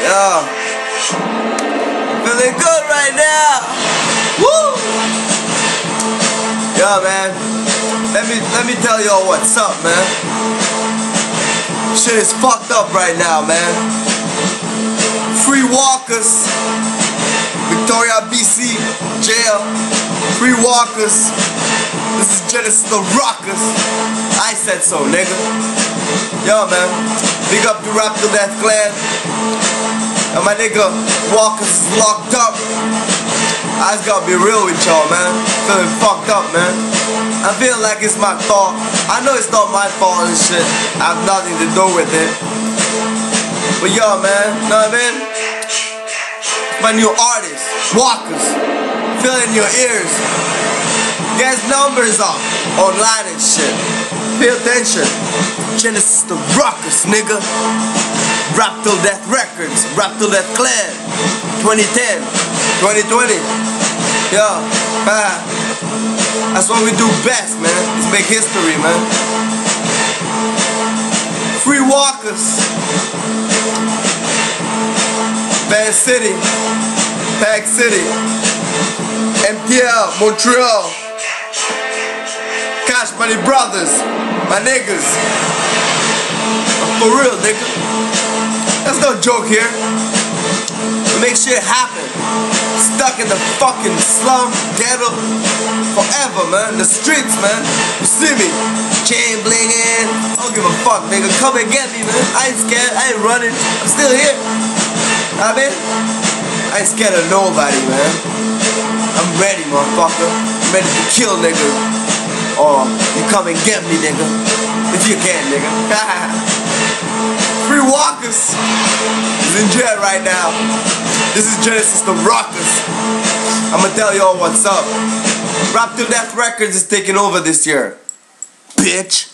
Yeah. Feeling good right now. Woo! Yeah, man. Let me tell y'all what's up, man. Shit is fucked up right now, man. Free walkers. Victoria, BC, jail. Free walkers. This is Genesis the Rockers. I said so, nigga. Yo, man. Big up to Rap to Death Clan. And my nigga Walkers is locked up. I just gotta be real with y'all, man. Feeling fucked up, man. I feel like it's my fault. I know it's not my fault and shit. I have nothing to do with it. But yo, man, know what I mean? My new artist, Walkers. Feel in your ears. Get numbers up online and shit. Pay attention. Genesis the Rockers, nigga. Rap Till Death Records, Rap Till Death Clan, 2010, 2020. Yo, that's what we do best, man. Let's make history, man. Free Walkers. Bad City, Pack City, MTL, Montreal, Cash Money Brothers, my niggas. For real, nigga. There's no joke here. We make shit happen. Stuck in the fucking slum, ghetto, forever, man. The streets, man. You see me? Chain blinging. I don't give a fuck, nigga. Come and get me, man. I ain't scared. I ain't running. I'm still here. I mean, I ain't scared of nobody, man. I'm ready, motherfucker. I'm ready to kill, nigga. Or you come and get me, nigga. If you can, nigga. Free Walkers is in jail right now. This is Genesis the Rockers. I'ma tell y'all what's up. Rap Till Death Records is taking over this year. Bitch.